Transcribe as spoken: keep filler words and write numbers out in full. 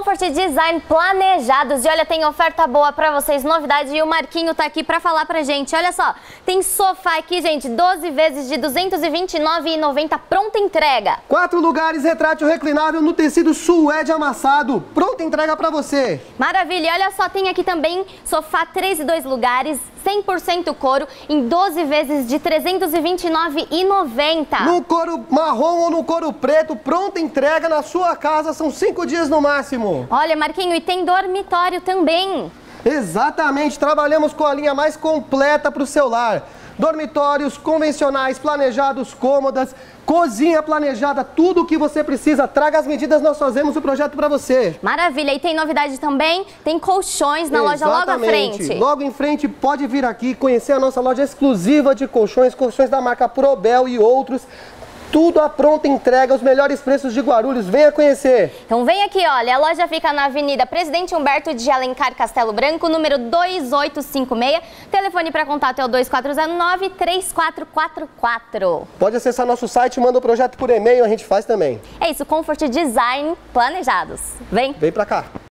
Comfort Design Planejados. E olha, tem oferta boa pra vocês, novidade. E o Marquinho tá aqui pra falar pra gente. Olha só, tem sofá aqui, gente, doze vezes de duzentos e vinte e nove reais e noventa centavos, pronta entrega. Quatro lugares, retrátil reclinável no tecido suede amassado. Pronta entrega pra você. Maravilha. E olha só, tem aqui também sofá três e dois lugares, cem por cento couro, em doze vezes de trezentos e vinte e nove reais e noventa centavos. No couro marrom ou no couro preto, pronta entrega na sua casa, são cinco dias no máximo. Olha, Marquinho, e tem dormitório também. Exatamente, trabalhamos com a linha mais completa para o seu lar. Dormitórios convencionais, planejados, cômodas, cozinha planejada, tudo o que você precisa. Traga as medidas, nós fazemos o projeto para você. Maravilha, e tem novidade também, tem colchões na Exatamente. loja logo à frente. Logo em frente, pode vir aqui conhecer a nossa loja exclusiva de colchões, colchões da marca Probel e outros. Tudo à pronta entrega, os melhores preços de Guarulhos. Venha conhecer. Então vem aqui, olha, a loja fica na Avenida Presidente Humberto de Alencar, Castelo Branco, número dois oito cinco seis. Telefone para contato é o dois quatro zero nove, três quatro quatro quatro. Pode acessar nosso site, manda o projeto por e-mail, a gente faz também. É isso, Comfort Design Planejados. Vem! Vem pra cá.